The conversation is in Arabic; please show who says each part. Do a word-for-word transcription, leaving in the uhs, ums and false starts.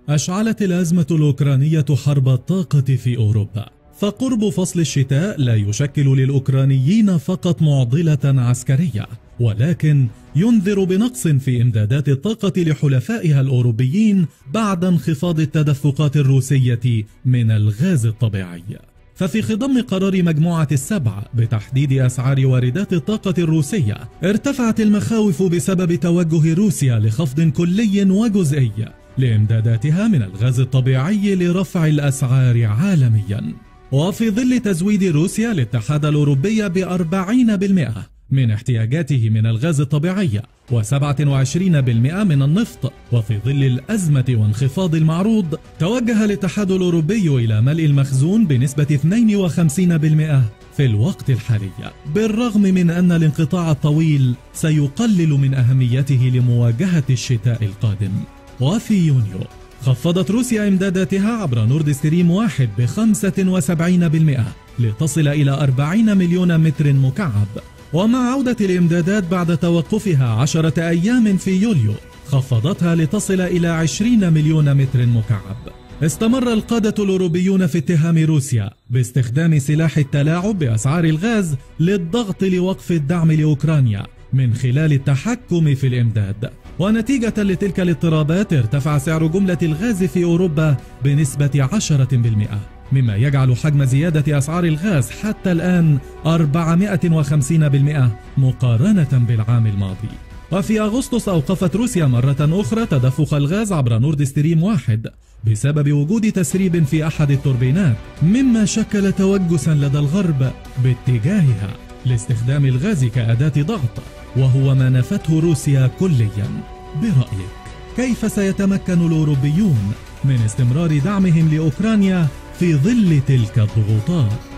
Speaker 1: أشعلت الأزمة الأوكرانية حرب الطاقة في أوروبا، فقرب فصل الشتاء لا يشكل للأوكرانيين فقط معضلة عسكرية، ولكن ينذر بنقص في إمدادات الطاقة لحلفائها الأوروبيين بعد انخفاض التدفقات الروسية من الغاز الطبيعي. ففي خضم قرار مجموعة السبع بتحديد أسعار واردات الطاقة الروسية، ارتفعت المخاوف بسبب توجه روسيا لخفض كلي وجزئي لإمداداتها من الغاز الطبيعي لرفع الأسعار عالميا. وفي ظل تزويد روسيا الاتحاد الأوروبي بأربعين بالمئة من احتياجاته من الغاز الطبيعي وسبعة وعشرين بالمئة من النفط، وفي ظل الأزمة وانخفاض المعروض، توجه الاتحاد الأوروبي إلى ملء المخزون بنسبة اثنين وخمسين بالمئة في الوقت الحالي، بالرغم من أن الانقطاع الطويل سيقلل من أهميته لمواجهة الشتاء القادم. وفي يونيو خفضت روسيا إمداداتها عبر نورد ستريم واحد بخمسة وسبعين بالمئة لتصل إلى أربعين مليون متر مكعب، ومع عودة الإمدادات بعد توقفها عشرة أيام في يوليو خفضتها لتصل إلى عشرين مليون متر مكعب. استمر القادة الأوروبيون في اتهام روسيا باستخدام سلاح التلاعب بأسعار الغاز للضغط لوقف الدعم لأوكرانيا من خلال التحكم في الإمداد، ونتيجة لتلك الاضطرابات ارتفع سعر جملة الغاز في أوروبا بنسبة عشرة بالمئة، مما يجعل حجم زيادة أسعار الغاز حتى الآن أربعمئة وخمسين بالمئة مقارنة بالعام الماضي. وفي أغسطس أوقفت روسيا مرة أخرى تدفق الغاز عبر نورد ستريم واحد بسبب وجود تسريب في أحد التوربينات، مما شكل توجسا لدى الغرب باتجاهها لاستخدام الغاز كأداة ضغط، وهو ما نفته روسيا كليا. برأيك كيف سيتمكن الأوروبيون من استمرار دعمهم لأوكرانيا في ظل تلك الضغوطات؟